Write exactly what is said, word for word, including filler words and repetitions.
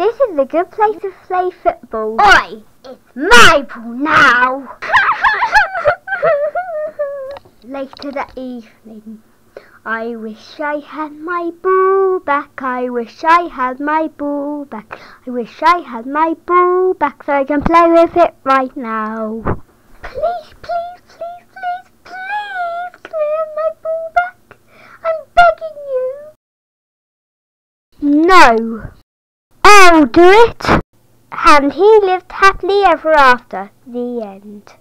This is a good place to play football. Oi! It's my ball now! Later that evening. I wish I had my ball back. I wish I had my ball back. I wish I had my ball back so I can play with it right now. Please, please, please, please, please, can I have my ball back? I'm begging you. No. I'll do it. And he lived happily ever after. The end.